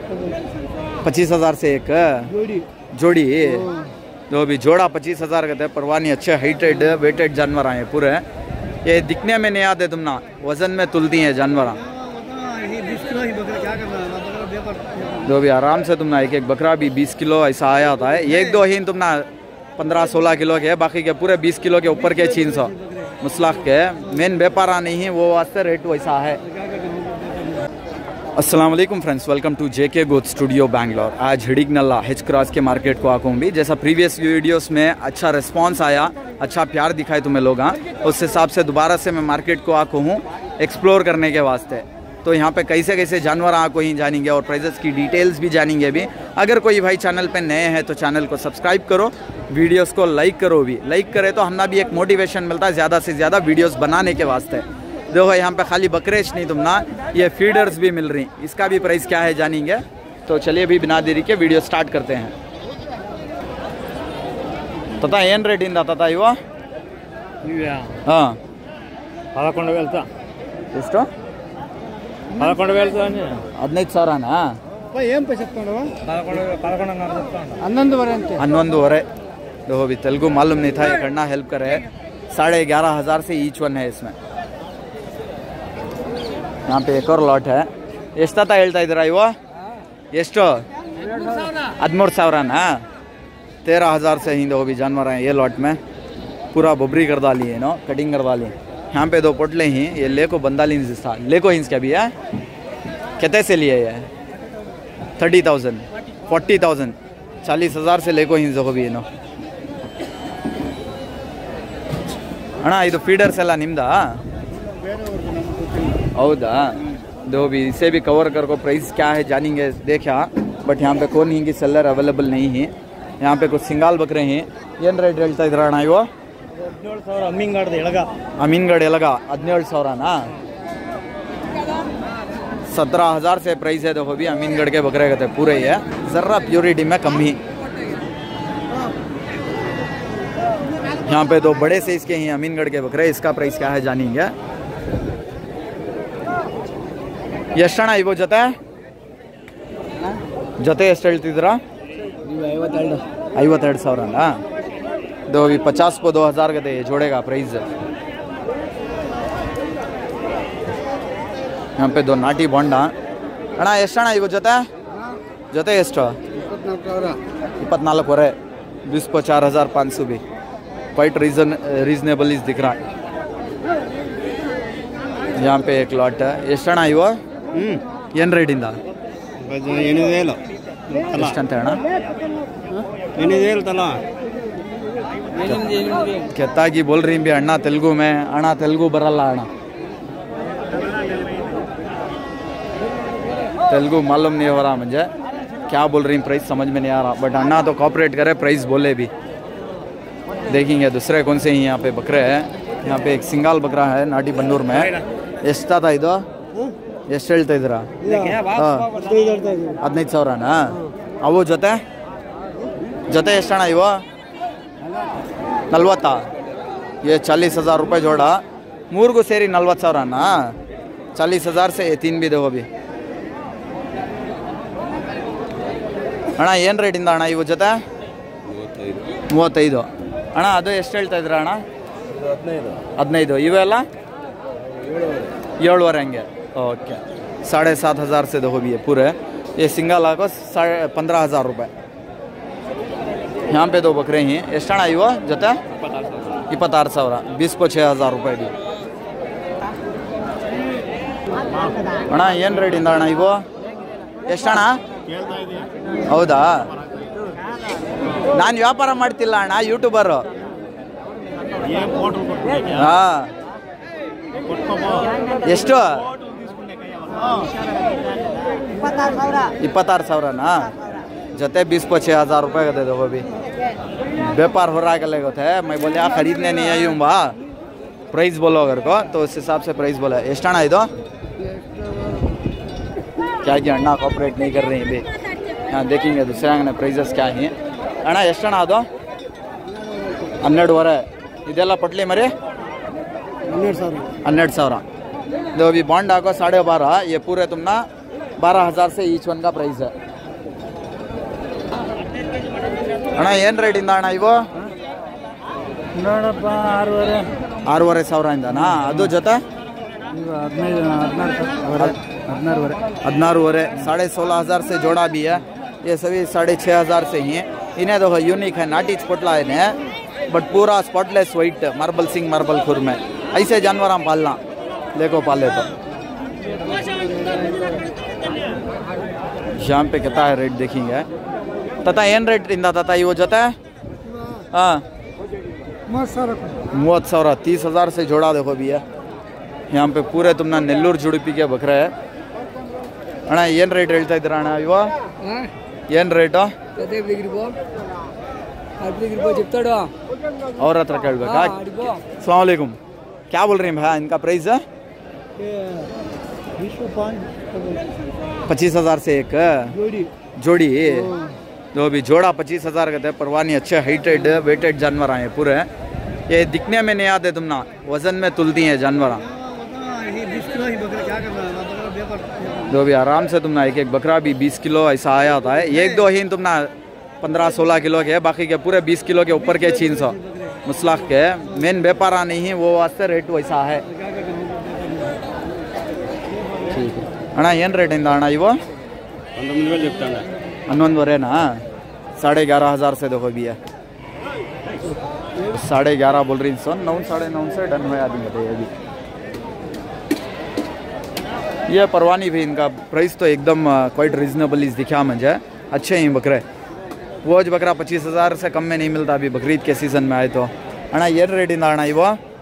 25,000 से एक जोड़ी। जो भी जोड़ा 25,000 का है। परवानी अच्छे हाइटेड वेटेड जानवर हैं पूरे। ये दिखने में नहीं आते तुम ना, वजन में तुलती हैं जानवर। जो भी आराम से तुम ना एक एक बकरा भी 20 किलो ऐसा आया होता है। एक दो ही तुम ना 15-16 किलो के, बाकी के पूरे 20 किलो के ऊपर के 300 मुसलाख के। मेन व्यापार नहीं है वो, वास्ते रेट वैसा है। अस्सलाम वालेकुम friends, welcome to JK goat studio Bangalore. आज हिडिगनल्ला हिच क्रॉस के मार्केट को आऊँ भी। जैसा प्रीवियस वीडियोस में अच्छा रिस्पांस आया, अच्छा प्यार दिखाए तुम्हें लोग, उस हिसाब से दोबारा से मैं मार्केट को आको हूँ एक्सप्लोर करने के वास्ते। तो यहाँ पे कैसे कैसे जानवर आको ही जानेंगे और प्राइजेस की डिटेल्स भी जानेंगे भी। अगर कोई भाई चैनल पे नए हैं तो चैनल को सब्सक्राइब करो, वीडियोस को लाइक करो भी। लाइक करे तो हमना भी एक मोटिवेशन मिलता है ज़्यादा से ज़्यादा वीडियोस बनाने के वास्ते। देखो यहाँ पे खाली बकरेच नहीं तुम ना, ये फीडर्स भी मिल रही, इसका भी प्राइस क्या है जानेंगे। तो चलिए भी बिना देरी के वीडियो स्टार्ट करते हैं। तथा ಏನು ರೇಟ್ ಇಂದ ತತಾ ಇವ? ಹಾಂ 11,000 ಎಷ್ಟು? 11,000 15,000ನಾ? ఏం చెప్తాడు? 11,500 అంతే। 11,500। देखो भी तेलुगु मालूम नहीं था, ये करना हेल्प करे। 11,500 से ईच वन है इसमें। यहाँ पे एक और लॉट है। ಎಷ್ಟತ್ತ ಹೇಳ್ತಾ ಇದ್ದೀರಾ ಇವ? ಎಷ್ಟು? 13,000 ना? 13,000 से ही दो भी जानवर हैं ये लॉट में। पूरा बबरी कर डाली है नो, कटिंग कर डाली। यहाँ पे दो पोटले ही, ये लेको बंदाली था, लेको हिंस क्या भी है। कितने से लिए ये? 30,000, 40,000, 40,000 से लेको हिंस भी है नो। ಅಣ್ಣ ಇದು ಫೀಡರ್ಸ್ ಎಲ್ಲ ನಿಮ್ದಾ? ಹೌದಾ? दो भी इसे भी कवर कर को प्राइस क्या है जानेंगे देखा। बट यहाँ पे कौन ही सेलर अवेलेबल नहीं है। यहाँ पे कुछ सिंगाल बकरे हैं। ಏನು ರೇಟ್ ಹೇಳ್ತಾ ಇದ್ದೀರಾ ಅಣ್ಣ ಇವು? 17,000 ಅಮೀನ್ಗಢ ಎಳಗ। ಅಮೀನ್ಗಢ ಎಳಗ 17,000 ना? 17,000 से प्राइस है। देखो भी अमीनगढ़ के बकरे कहते पूरे ही है, ज़रा प्योरिटी में कमी। यहाँ पे दो बड़े साइज के ही अमीनगढ़ के बकरे, इसका प्राइस क्या है जानेंगे। ಎಷ್ಟಣ್ಣ ಇವು ಜೊತೆ? ಜೊತೆ ಎಷ್ಟು ಹೇಳ್ತಿದ್ದೀರಾ? 52,000 दो भी 50 को 2,000 का ये जोड़ेगा प्राइस। यहाँ पे दो नाटी बॉन्डा। ಅಣ್ಣ ಎಷ್ಟಣ್ಣ ಇವು ಜೊತೆ? ಜೊತೆ ಎಷ್ಟು? 24,000। 20 को 4,500 भी क्वाइट रीजनेबल इज दिख रहा है। यहाँ पे एक लॉट है। ಎಷ್ಟಣ್ಣ ಇವು? ಏನು ರೇಟ್ ಇಂದ? 8,000 ಎಷ್ಟಂತ ಅಣ್ಣ? 8,000 तला। कहता बोल रही भी अण्णा तेलुगु में। अण्णा तेलुगु बरल्ला अण्णा, तेलुगु मालूम नहीं हो रहा मुझे क्या बोल रही, प्राइस समझ में नहीं आ रहा। बट अण्णा तो कॉपरेट करे, प्राइस बोले भी। देखेंगे दूसरे कौन से ही यहाँ पे बकरे हैं। यहाँ पे एक सिंगाल बकरा है नाटी बन्नूर में। ಎಷ್ಟಾ ಇದು? ಎಷ್ಟು ಹೇಳ್ತಾ ಇದ್ದೀರಾ? 15,000 ಅವು ಜೊತೆ ಜೊತೆ ಎಷ್ಟಣ್ಣ ಇವು? 40? ये 40,000 रुपये जोड़ा। ಮೂರ್ಗೂ ಸೇರಿ 40,000 40,000 से 3 भी देखो भी। ಅಣ್ಣ ಏನು ರೇಟಿಂದ ಅಣ್ಣ ಇವು ಜೊತೆ? 35 ಅಣ್ಣ। ಅದು ಎಷ್ಟು ಹೇಳ್ತಾ ಇದ್ದೀರಾ ಅಣ್ಣ? 15 ಇವೆಲ್ಲ 7,500 ಹಂಗೆ। ओके 7,500 से देखो भी है पूरे। ये सिंगल आको 15,000 रुपये। यहाँ पे दो बकरे हैं। ಎಷ್ಟಣ್ಣ ಇವು ಜೊತೆ? 26,000। 20 को 6,000 रुपये भी। ಅಣ್ಣ ಏನು ರೇಟಿಂದ ಅಣ್ಣ ಇವು? ಎಷ್ಟಣ್ಣ? ಹೌದಾ? ನಾನು ವ್ಯಾಪಾರ ಮಾಡ್ತಿಲ್ಲ ಅಣ್ಣ, ಯೂಟ್ಯೂಬರು। ಹಾಂ ಎಷ್ಟು? 26,000 जते 20 को 6,000 रुपये का दे दो। वो भी व्यापार हो रहा है। मैं बोले यार खरीदने नहीं आई हूँ बा, प्राइस बोलो अगर को, तो उस हिसाब से प्राइस बोला। एष्टाना इधो क्या कि अण्णा कॉपरेट नहीं कर रही भी। यहाँ देखेंगे दूसरे अंगने प्राइजेस क्या है। अण्णा एष्टाना ಅದು? 12,500 ಇದೆಲ್ಲ ಪಟ್ಲಿ ಮರಿ 12,000। दो भी बॉन्ड आको 12,500। ये पूरे तुम ना 12,000 से ईच वन का प्राइस है ಅಣ್ಣ ಏನು ರೇಟಿಂದ ಅಣ್ಣ ಇವು ನೋಡಪ್ಪ 6,500 ಇಂದನಾ ಅದು ಜೊತೆ 16,500 16,500 से जोड़ा भी है ये सभी 6,500 से ही है इन्हें तो यूनिक है नाटी स्पॉटला है बट पूरा spotless white marble Singh marble खुर में ऐसे जानवर हम पालना देखो पाले तो यहाँ पे कितना है रेट देखेंगे तथा ಏನು ರೇಟ್ ಇಂದ ತತಾ ಇವು ಜೊತೆ ಹಾಂ 30,000 30,000 से जोड़ा देखो भैया यहाँ पे पूरे तुमने नेल्लूर जुड़पी के बकरे है ಅಣ್ಣ ಏನು ರೇಟ್ ಹೇಳ್ತಾ ಇದ್ದೀರಾ ಅಣ್ಣ ಇವು ಏನು ರೇಟು ಅವ್ರ ಹತ್ರ ಕೇಳ್ಬೇಕಾ अस्सलाम वालेकुम क्या बोल रहे हैं भैया इनका प्राइस है 25,000 से एक जोड़ी तो अभी जोड़ा 25,000 का है परवाह नहीं अच्छे हाइटेड वेटेड जानवर आए पूरे ये दिखने में नहीं आते तुमना वजन में तुलती हैं जानवर तो भी आराम से तुमना एक एक बकरा भी 20 किलो ऐसा आया होता है एक दो ही तुमना 15-16 किलो के बाकी के पूरे 20 किलो के ऊपर के 300 मुसलाख के मेन व्यापारा नहीं है वो वास्ते रेट वैसा है ठीक है अಣ್ಣ ಏನು ರೇಟಿಂದ ಅಣ್ಣ ಇವು 11,500 11,500 से देखो भी है 11,500 बोल रही सो 9 9.5 से डन हुआ आदमी बताइए अभी ये परवानी भी इनका प्राइस तो एकदम क्वाइट रीजनेबल इस दिखा मुझे अच्छे ही बकरे वो बकरा 25,000 से कम में नहीं मिलता अभी बकरीद के सीज़न में आए तो अಣ್ಣ ಏನು ರೇಟಿಂದ ಅಣ್ಣ ಇವು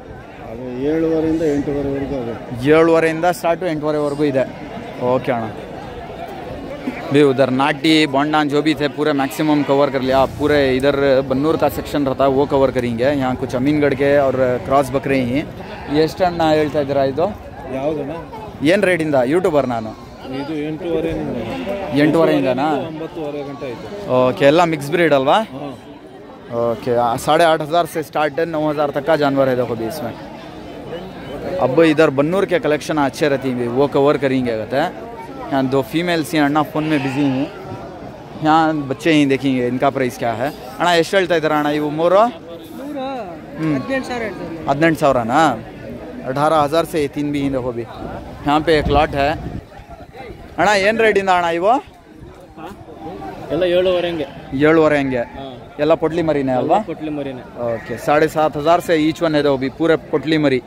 7,500 स्टार्ट 8,500 ಇದೆ ओके अಣ್ಣ भी उधर नाटी बोंडान जो भी थे पूरे मैक्सिमम कवर कर लिया पूरे इधर बन्नूर का सेक्शन रहता है वो कवर करेंगे यहाँ कुछ अमीनगढ़ के और क्रॉस बकरे ही ಎಷ್ಟು ಅಣ್ಣ ಹೇಳ್ತಾ ಇದ್ದೀರಾ ಇದು ಯಾವುದಣ್ಣ ಏನು ರೇಟಿಂದ ಯೂಟ್ಯೂಬರ್ ನಾನು ಇದು 8,500 8,500 9:30 ಗಂಟೆ ಆಯಿತು ओके ಎಲ್ಲ ಮಿಕ್ಸ್ ब्रीड अल्वा ओके 8,500 से स्टार्ट 9,000 तक का जानवर है देखो भी इसमें अब इधर बन्नूर के कलेक्शन अच्छे रहती हैं वो कवर करेंगे कहते हैं यहाँ 2 फीमेल्स हैं अण्णा फ़ोन में बिजी हैं यहाँ बच्चे ही देखेंगे इनका प्राइस क्या है अಣ್ಣ ಎಷ್ಟು ಹೇಳ್ತಾ ಇದ್ದೀರಾ ಅಣ್ಣ ಇವು ಮೂರು 18,000 ना 18,000 से 3 भी ही देखो भी यहाँ पे एक लॉट है ಅಣ್ಣ ಏನು ರೇಟಿಂದ ಅಣ್ಣ ಇವು ಎಲ್ಲ 7,500 7,500 ಎಲ್ಲ ಪೊಟ್ಲಿ ಮರಿನೇ ಅಲ್ವಾ ಕೊಟ್ಲಿ ಮರಿನೇ ओके 7,500 से ईच वन है दो भी पूरे पोटली मरी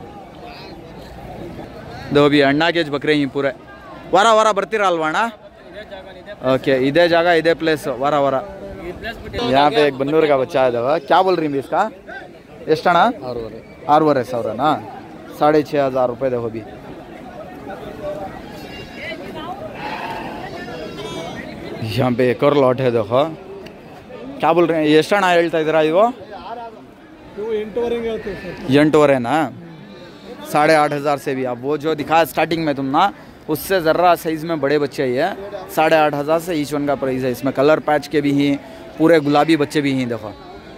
दो भी अण्णा केज बकरे ही पूरे वार वार ಬರ್ತೀರಾ ಅಲ್ವಾ ಅಣ್ಣ ओके इधे जगह इधे प्लेस वार वार यहाँ पे एक बन्नूर का बच्चा है दवा क्या बोल रही है इसका ಎಷ್ಟು ಅಣ್ಣ 6,500 ना 6,500 रुपये देखो भी यहाँ पे एक और लॉट है देखो क्या बोल रहे हैं ಎಷ್ಟು ಅಣ್ಣ ಹೇಳ್ತಾ ಇದ್ದೀರಾ ಇವು 8,500 ना 8,500 से भी अब वो जो दिखा स्टार्टिंग में तुम ना उससे ज़रा साइज़ में बड़े बच्चे ही है 8,500 से ईच वन का प्राइस है इसमें कलर पैच के भी हैं पूरे गुलाबी बच्चे भी हैं देखो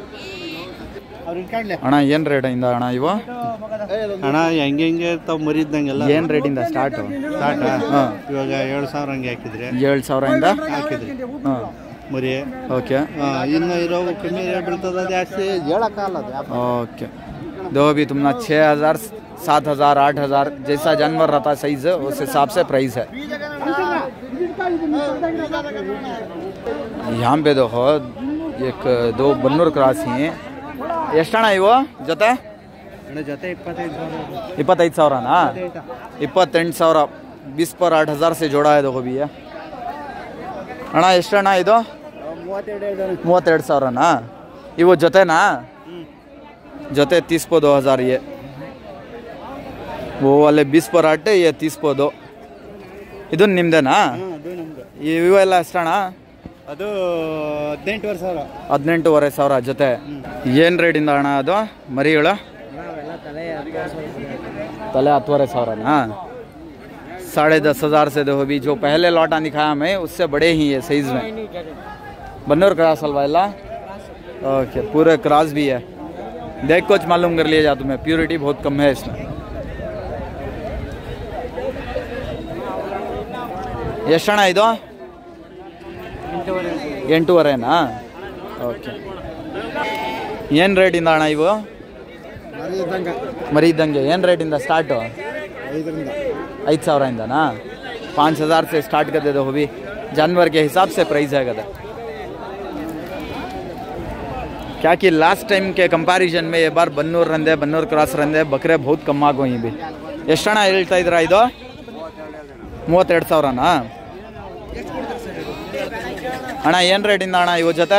ಅಣ್ಣ ಏನು ರೇಟ್ ಇಂದ ಅಣ್ಣ ಇವು ಅಣ್ಣ ಹೆಂಗೆ ಹೆಂಗೆ ತಾವು ಮರಿದ್ದಂಗೆಲ್ಲ ಏನು ರೇಟಿಂದ ಸ್ಟಾರ್ಟ್ ಹಾಂ ಇವಾಗ 7,000 ಹಂಗೆ ಹಾಕಿದ್ರೆ 7,000 ಇಂದ ಹಾಕಿದ್ರಿ ಹಾಂ ಮರಿ ओके ಇನ್ನು ಇರೋ ಕಮ್ಮಿ ರೇಟ್ ಬೀಳ್ತದೆ ಜಾಸ್ತಿ ಹೇಳೋಕ್ಕಾಗಲ್ಲ ओके दो भी तुमने 6,000 7,000 8,000 जैसा जानवर रहता साइज उस हिसाब से प्राइस है यहाँ पे देखो एक 2 बन्नूर क्रॉस ही ಎಷ್ಟು ಅಣ್ಣ ಇವು ಜೊತೆ ಜೊತೆ 25,000 ना 28,000 20 पर 8,000 से जोड़ा है देखो भैया ಅಣ್ಣ ಎಷ್ಟು ಅಣ್ಣ ಇದು 32,000 ना ಇವು ಜೊತೆನಾ ಜೊತೆ 30 पर 2,000 ये वो वाले 20 पर 8 ये 30 पर 2 ಇದು ನಿಮ್ದೇನಾ ಇವೆಲ್ಲ ಎಷ್ಟಣ್ಣ ಅದು 18,500 18,500 ಜೊತೆ ಏನು ರೇಟಿಂದ ಅಣ್ಣ ಅದು ಮರಿಗಳು तले 8,500 ना 10,500 से देखो भी जो पहले लौटा दिखाया हमें उससे बड़े ही है साइज में बन्नूर क्रॉस अलवा ओके पूरे क्रॉस भी है देख कुछ मालूम कर लिया जा तुम्हें प्योरिटी बहुत कम है इसमें ಎಷ್ಟು ಅಣ್ಣ ಇದು? 8.5ನಾ? ಓಕೆ. ಏನು ರೇಟಿಂದ ಅಣ್ಣ ಇವು? मरी इद्दंगे ಏನು ರೇಟಿಂದ ಸ್ಟಾರ್ಟು? 5,000 इंदा ना? 5,000 से स्टार्ट कर दे दो भी, जानवर के हिसाब से प्राइस है कदर। क्या कि लास्ट टाइम के कंपैरिजन में ये बार बन्नूर क्रॉस रंदे बकरे बहुत कम आगो ही भी। ಎಷ್ಟು ಅಣ್ಣ ಹೇಳ್ತಾ ಇದ್ದೀರಾ ಇದು? 32,000ನಾ? ಅಣ್ಣ ಏನು ರೇಟಿಂದ ಅಣ್ಣ ಇವ ಜೊತೆ?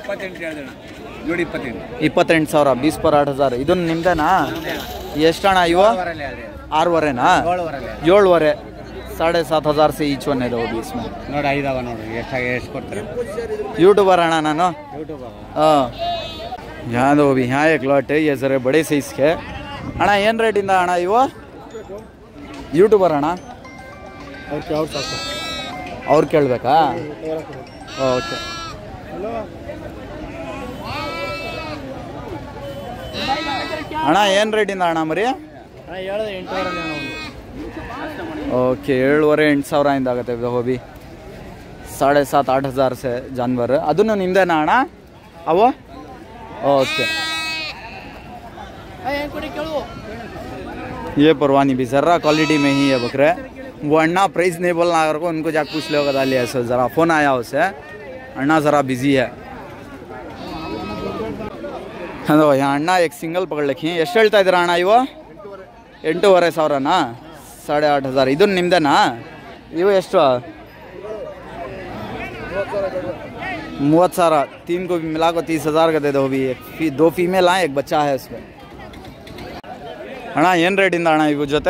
28,000, 20 पर 8,000। ಇದನ್ನು ನಿಮ್ದೇನಾ? ಎಷ್ಟು ಅಣ್ಣ ಇವು? 6.5ನಾ? 7.5, 7,500 से ಈಚ್ ಒನ್ ಇದೆ ಹೋಗಿ इसमें ನೋಡಿ ಐದವ ನೋಡಿ ಎಷ್ಟು ಕೊಡ್ತಾರೆ यूट्यूबर ಅಣ್ಣ ನಾನು ಹಾಂ ಯಾವುದು ಹೋಗಿ यहाँ एक लॉट है ये जरा बड़े साइज के ಅಣ್ಣ ಏನು ರೇಟಿಂದ ಅಣ್ಣ ಇವು ಯೂಟ್ಯೂಬರ್ ಅಣ್ಣ ಅವ್ರು ಕೇಳಬೇಕಾ ಓಕೆ ಅಣ್ಣ ಏನು ರೇಟಿಂದ ಅಣ್ಣ ಮರಿ ओके 7,500 ಇಂದ ಆಗುತ್ತೆ ಹೋಗಿ 7,500-8,000 से जानवर ಅದನ್ನು ನಿಮ್ದೇನಾ ಅಣ್ಣ ಅವು ओके ये परवानी भी ज़रा क्वालिटी में ही है बकरे वो अन्ना प्राइस नहीं बोलना अगर को उनको जाकर पूछ लो डालिए ऐसा ज़रा फ़ोन आया उसे अन्ना ज़रा बिजी है ಅದು ಅಣ್ಣ एक सिंगल पकड़ रखी ಎಷ್ಟು ಹೇಳ್ತಾ ಇದ್ದೀರಾ ಅಣ್ಣ ಇವು 8,500ನಾ 8,500 ಇದು ನಿಮ್ದೇನಾ ಇವು ಎಷ್ಟು 30,000 तीन को भी मिला को 30,000 का दे दो भी 2 फीमेल हैं 1 बच्चा है इसमें ಅಣ್ಣ ಏನು ರೇಟಿಂದ ಅಣ್ಣ ಇವು ಜೊತೆ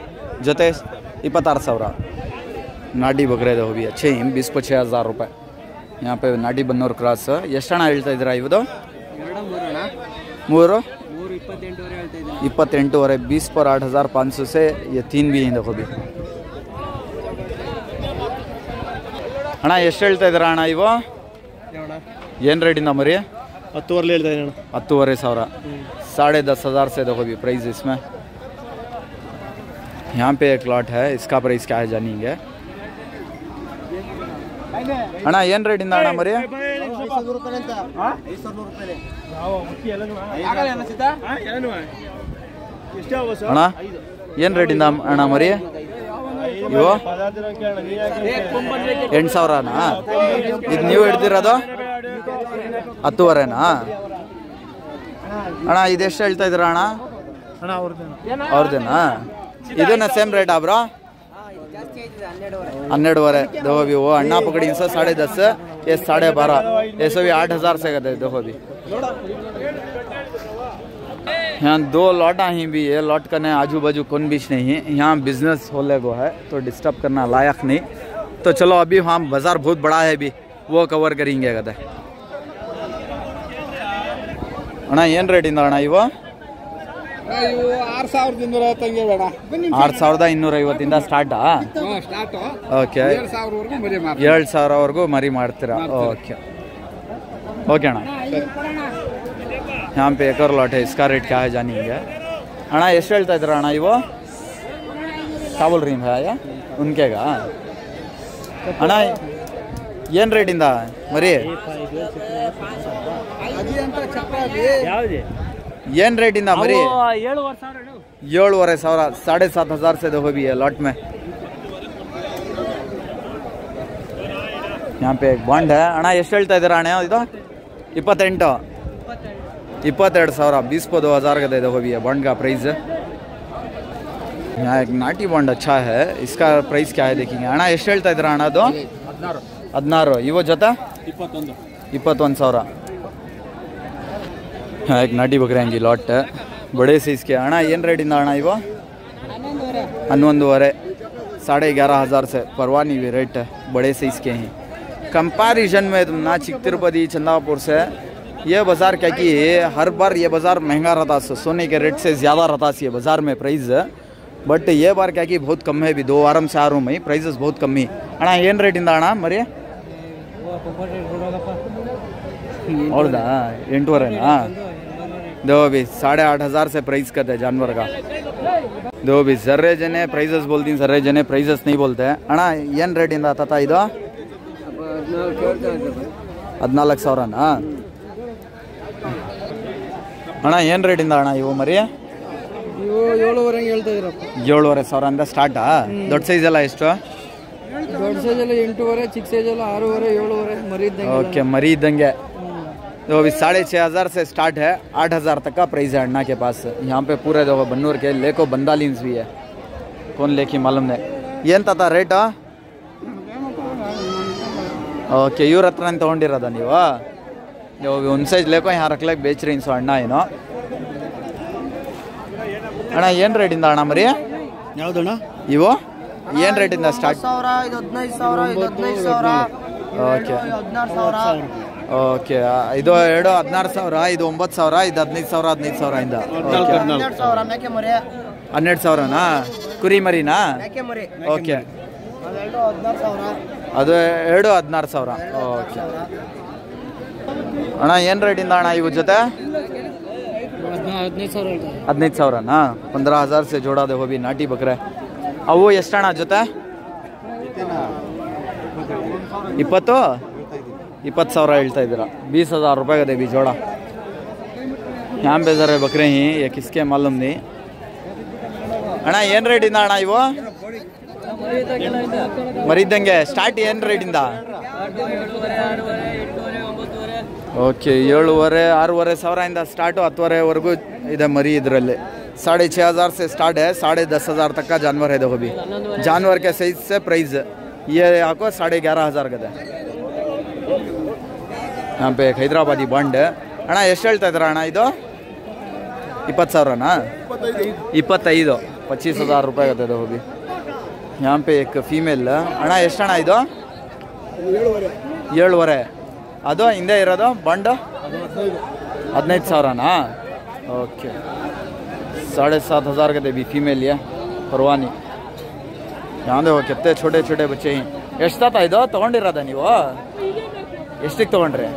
26,000 नाटी बकरे दो भी अच्छे ही 20-25,000 रुपये यहाँ पे नाटी बन्नूर क्रॉस ಎಷ್ಟು ಅಣ್ಣ ಹೇಳ್ತಾ ಇದ್ದೀರಾ ಇವುದು 3 28 20 पर 8,500 से ये 3 भी हैं देखो भी ಅಣ್ಣ ಎಷ್ಟು ಹೇಳ್ತಾ ಇದ್ದೀರಾ ಅಣ್ಣ ಇವು ಏನು ರೇಟಿಂದ ಮರಿ 10,000 ಹೇಳ್ತಾ ಇದ್ದೀನಿ 10,500 10,500 से देखो भी प्राइस इसमें यहाँ पे एक लॉट है इसका प्राइस क्या है जानेंगे ಅಣ್ಣ ಏನು ರೇಟಿಂದ ಅಣ್ಣ ಮರಿ ಅಣ್ಣ ಏನು ರೇಟಿಂದ ಅಣ್ಣ ಮರಿ ಇವು 8,000ನಾ ಇದು ನೀವು ಹಿಡ್ದಿರೋದು 10,500ನಾ ಅಣ್ಣ ಇದೆಷ್ಟು ಹೇಳ್ತಾ ಇದ್ದೀರಾ ಅಣ್ಣ ಅವ್ರದ್ದೇನಾ ಇದನ್ನ ಸೇಮ್ ರೇಟಾ ಬ್ರೋ 12.5 देखो भी वो अन्ना पकड़ी इनसे 10.5 ये 12.5 ये सभी 8,000 से कहते देखो भी यहाँ 2 लॉटा ही भी ये लॉट करने आजू बाजू कौन बीच नहीं है यहाँ बिजनेस होले को है तो डिस्टर्ब करना लायक नहीं तो चलो अभी वहाँ बाज़ार बहुत बड़ा है भी वो कवर करेंगे कहते ಅಣ್ಣ ಏನು ರೇಟಿಂದ ಅಣ್ಣ ಇವು 6,250 ಸ್ಟಾರ್ಟಾ ಓಕೆ 7,000ವರೆಗೂ ಮರಿ ಮಾಡ್ತೀರಾ ಓಕೆ ओके अಣ್ಣ यहाँ पे एक और लॉट है इसका रेट क्या है जानेंगे ಅಣ್ಣ ಎಷ್ಟು ಹೇಳ್ತಾ ಇದ್ದೀರಾ ಅಣ್ಣ ಇವು क्या बोल रही है उनकेगा ಅಣ್ಣ ಏನು ರೇಟಿಂದ ಮರಿ ಏನು ರೇಟಿಂದ मरी 7,500 7,500 से देखो भी है लॉट में यहाँ पे एक बॉन्ड है अಣ್ಣ ಎಷ್ಟು ಹೇಳ್ತಾ ಇದ್ದೀರಾ ಅಣ್ಣ ಇದು 28 22,000 20 को 2,000 का दे देखो भी है बॉन्ड का प्राइस यहाँ एक नाटी बॉन्ड अच्छा है इसका प्राइस क्या है देखेंगे ಅಣ್ಣ ಎಷ್ಟು ಹೇಳ್ತಾ ಇದ್ದೀರಾ ಅಣ್ಣ ಅದು 16 ಇವು ಜೊತೆ 21,000 हाँ एक नाटी बकरे हैं लॉट बड़े साइज के अಣ್ಣ ಏನು ರೇಟಿಂದ ಅಣ್ಣ ಇವು 11.5 11,500 से परवाह नहीं भी रेट बड़े साइज के हैं कंपैरिजन में तुम ना चिक-तिरुपति चंदापुर से ये बाज़ार क्या कि हर बार ये बाज़ार महंगा रहता सोने के रेट से ज़्यादा रहता ये बाज़ार में प्राइस बट ये बार क्या कि बहुत कम है भी 2 वारम से 6 में प्राइसेस बहुत कम ही अಣ್ಣ ಏನು ರೇಟಿಂದ ಅಣ್ಣ ಮರಿ ಹೌದಾ 8.5ನಾ दो भी 8,500 से प्राइस करते हैं जानवर का दो भी सर्रे जने ಪ್ರೈಸಸ್ बोलती सर्रे जने ಪ್ರೈಸಸ್ नहीं बोलते ಅಣ್ಣ ಏನು ರೇಟಿಂದ ಆತ ಇದು 14,000ನಾ ಅಣ್ಣ ಏನು ರೇಟಿಂದ ಅಣ್ಣ ಇವು ಮರಿ ಇವು 7,500 ಹೇಳ್ತಾ ಇದ್ರಪ್ಪ 7,500 ಅಂತ ಸ್ಟಾರ್ಟಾ ದೊಡ್ಡ ಸೈಜ್ ಎಲ್ಲ ಎಷ್ಟು दौड़ साइज 8,500 चिक साइज 6,500 7,500 मरी ओके मरी इद्दंगे तो अभी 6,500 से स्टार्ट है 8,000 तक का प्राइस है अन्ना के पास यहाँ पे पूरे देखो बन्नूर के लेको बंदालीन्स भी है कौन लेकी मालूम है ಏನು ತಾತ ರೇಟು ಓಕೆ ಇವ್ರ ಹತ್ರ ತೊಗೊಂಡಿರೋದ ನೀವು ಒಂದು ಸೈಜ್ ಲೇಕೋ यहाँ रखलक बेच रही सो ಅಣ್ಣ ಏನೋ ಅಣ್ಣ ಏನು ರೇಟಿಂದ ಅಣ್ಣ ಮರಿ ಯಾವುದಣ್ಣ ಇವು ಏನು ರೇಟಿಂದ ಸ್ಟಾರ್ಟ್ 10,000 ಓಕೆ ಓಕೆ ಇದು ಎರಡು 16,000 ಇದು 9,000 ಇದು 15,000 ಇಂದ 12,000ನಾ ಕುರಿ ಮರಿನಾ ಓಕೆ ಅದು ಎರಡು 16,000 ಓಕೆ ಅಣ್ಣ ಏನು ರೇಟಿಂದ ಅಣ್ಣ ಇವು ಜೊತೆ 15,000ನಾ 15,000 से जोड़ा देखो भी नाटी बकरे अವು ಎಷ್ಟಣ್ಣ ಜೊತೆ 20,000 ಹೇಳ್ತಾ ಇದ್ದೀರಾ 20,000 रुपए का दे भी जोड़ा यहाँ पे जरा बकरे ही ये किसके मालूम नहीं ಅಣ್ಣ ಏನು ರೇಟಿಂದ ಅಣ್ಣ ಇವು ಮರಿದ್ದಂಗೆ ಸ್ಟಾರ್ಟ್ ಏನು ರೇಟಿಂದ ಓಕೆ 7,500 6,500 ಸ್ಟಾರ್ಟು 10,000ವರೆಗೂ ಇದೆ ಮರಿ ಇದರಲ್ಲಿ 6,500 से स्टार्ट है 10,500 तक का जानवर है देखो भी जानवर के साइज से प्राइस ये आपको 11,500 का है यहाँ पे एक हैदराबादी बंड अಣ್ಣ ಎಷ್ಟು ಹೇಳ್ತಾ ಇದ್ದೀರಾ ಅಣ್ಣ ಇದು 20,000ನಾ 25 25,000 रुपए का देखो भी यहाँ पे एक फीमेल ಅಣ್ಣ ಎಷ್ಟು ಅಣ್ಣ ಇದು 7,500 ಅದು ಹಿಂದೆ ಇರೋದು ಬಂಡ್ 15,000ನಾ ಓಕೆ 7,500 का भी फीमेल है परवानी यहाँ देखो कितने छोटे छोटे बच्चे ही ಎಷ್ಟು ತಾತ ಇದು ತೊಗೊಂಡಿರೋದ ನೀವು ಎಷ್ಟಕ್ಕೆ ತೊಗೊಂಡ್ರಿ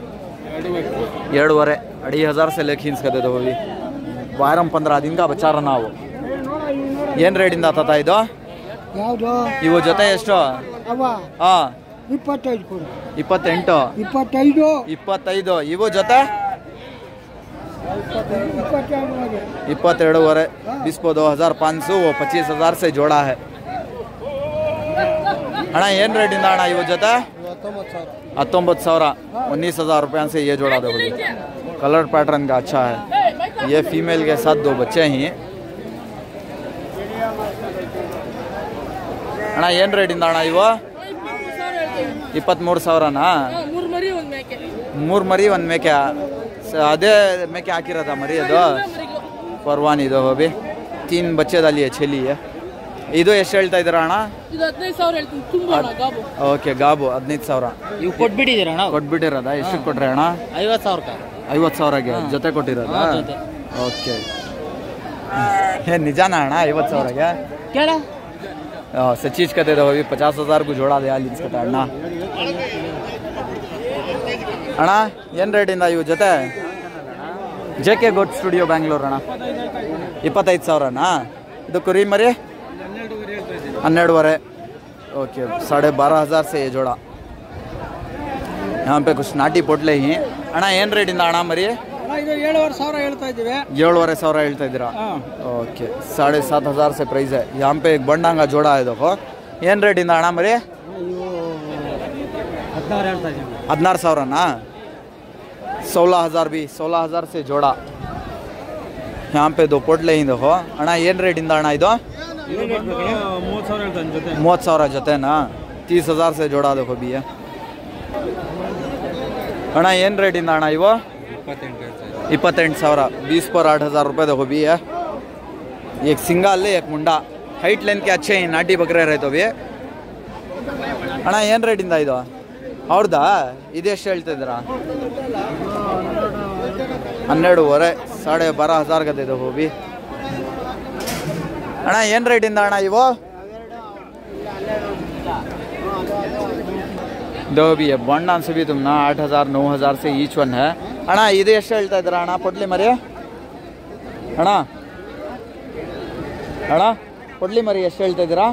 7,500 2,500 से लेके हिंसकते दो भी 12-15 दिन का बचा रहा ನಾವು ಏನು ರೇಟಿಂದ ತಾತ ಇದು ಯಾವುದು ಇವು ಜೊತೆ ಎಷ್ಟು ಅವ ಹಾಂ 25 ಕೊಡು 28 25 ಇವು ಜೊತೆ 22,500 बिस्पो 2,500 वो 25,000 से जोड़ा है अಣ್ಣ ಏನು ರೇಟಿಂದ ಅಣ್ಣ ಇವು ಜೊತೆ 19,000 19,000 रुपये से ये जोड़ा दो कलर पैटर्न का अच्छा है ये फीमेल के साथ 2 बच्चे ही ಅಣ್ಣ ಏನು ರೇಟಿಂದ ಅಣ್ಣ ಇವು 23,000ನಾ 3 ಮರಿ 1 ಮೇಕೆ ಅದೇ ಮೇಕೆ ಹಾಕಿರೋದ ಮರಿ ಅದು ಪರ್ವಾನಿ ಇದು ಹೋಗಿ 3 ಬಚ್ಚೆದಲ್ಲಿ ಚೆಲಿ ಇದು ಎಷ್ಟು ಹೇಳ್ತಾ ಇದ್ದೀರಾ ಅಣ್ಣ ಓಕೆ ಗಾಬು 15,000 ಇವು ಕೊಟ್ಬಿಟ್ಟಿದ್ದೀರ ಅಣ್ಣ ಕೊಟ್ಬಿಟ್ಟಿರೋದ ಎಷ್ಟು ಕೊಟ್ರೆ ಅಣ್ಣ 50,000ಗೆ ಜೊತೆ ಕೊಟ್ಟಿರೋದ ಓಕೆ ಏನು ನಿಜಾನ ಅಣ್ಣ 50,000ಗೆ ಕೇಳ सचीज का दे दो अभी 50,000 को जोड़ा दे यार इसका अಣ್ಣ ಅಣ್ಣ ಏನು ರೇಟಿಂದ ಇವು ಜೊತೆ J K goat studio Bangalore ಅಣ್ಣ 25,000ನಾ ಇದು ಕುರಿ ಮರಿ 12,500 ओके 12,500 से ये जोड़ा यहाँ पे कुछ नाटी पोटले ही ಅಣ್ಣ ಏನು ರೇಟಿಂದ ಅಣ್ಣ ಮರಿ 7,500 ಹೇಳ್ತಾ ಇದ್ದೀವಿ 7,500 ಹೇಳ್ತಾ ಇದ್ದೀರಾ ओके 7,500 से प्राइस है यहाँ पे एक बंडांगा जोड़ा है देखो ಏನು ರೇಟಿಂದ ಅಣ್ಣ ಮರಿ 16,000ನಾ 16,000 भी 16,000 से जोड़ा यहाँ पे 2 पोटले ही देखो ಅಣ್ಣ ಏನು ರೇಟಿಂದ ಅಣ್ಣ ಇದು 30,000 ಜೊತೆನಾ 30,000 से जोड़ा देखो भी है ಅಣ್ಣ ಏನು ರೇಟಿಂದ ಅಣ್ಣ ಇವು 28,000 20 पर 8,000 रुपये देखो भी है एक सिंगल एक मुंडा हाइट लेंथ के अच्छे ही नाटी बकरे रहते भी ಅಣ್ಣ ಏನು ರೇಟಿಂದ ಇದು ಅವ್ರದಾ ಇದೆಷ್ಟು ಹೇಳ್ತಿದ್ದೀರಾ 12,500 12,500 का दे दो भी ಅಣ್ಣ ಏನು ರೇಟಿಂದ ಅಣ್ಣ ಇವು दो भी है बंडान से भी तुम ना 8,000 9,000 से ईच वन है अಣ್ಣ ಇದು ಎಷ್ಟು ಹೇಳ್ತಾ ಇದ್ದೀರಾ ಅಣ್ಣ ಪೊಟ್ಲಿ ಮರಿ ಅಣ್ಣ ಅಣ್ಣ ಕೊಡ್ಲಿ ಮರಿ ಎಷ್ಟು ಹೇಳ್ತಾ ಇದ್ದೀರಾ?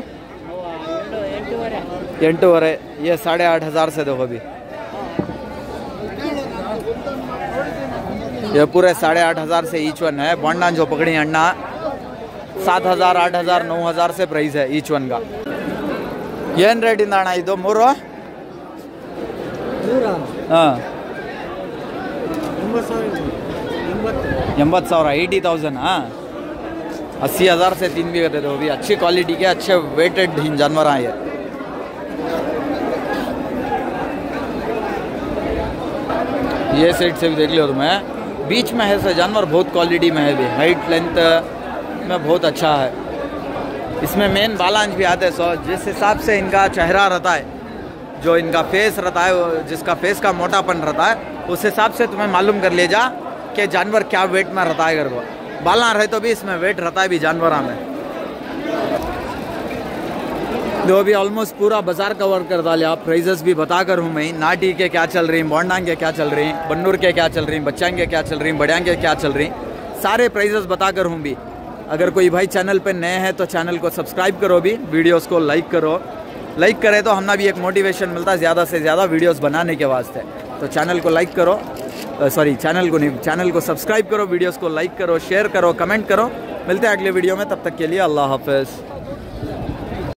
8.5 ये 8,500 से देखो अभी ये पूरे 8,500 से ईच वन है। बॉन्डान जो पकड़ी अन्ना 7,000 8,000 9,000 से प्राइस है ईच वन का। ಏನು ರೇಟಿಂದ ಅಣ್ಣ ಇದು 3? ಹಾಂ 80,000 80,000 हाँ 80,000 से 3 भी करते थे वो भी अच्छी क्वालिटी के अच्छे वेटेड जानवर आए हैं। ये साइड से भी देख लो तुम्हें बीच में है से जानवर बहुत क्वालिटी में है भी हाइट लेंथ में बहुत अच्छा है। इसमें मेन बालांच भी आते हैं सो जिस हिसाब से इनका चेहरा रहता है जो इनका फेस रहता है जिसका फेस का मोटापन रहता है उस हिसाब से तुम्हें मालूम कर ले जा कि जानवर क्या वेट में रहता है। अगर वो बाला रहे तो भी इसमें वेट रहता है भी जानवर में। जो भी ऑलमोस्ट पूरा बाजार कवर कर डाले आप प्राइजेस भी बताकर हूँ मैं नाटी के क्या चल रही बोंडांग के क्या चल रही बन्नूर के क्या चल रही बच्चांग के क्या चल रही बड़ियांग के क्या चल रही सारे प्राइजेस बताकर हूँ भी। अगर कोई भाई चैनल पे नए हैं तो चैनल को सब्सक्राइब करो भी वीडियोस को लाइक करो। लाइक करे तो हमना भी एक मोटिवेशन मिलता है ज़्यादा से ज़्यादा वीडियोस बनाने के वास्ते। तो चैनल को लाइक करो सॉरी चैनल को नहीं चैनल को सब्सक्राइब करो वीडियोस को लाइक करो शेयर करो कमेंट करो। मिलते हैं अगले वीडियो में तब तक के लिए अल्लाह हाफ़िज़।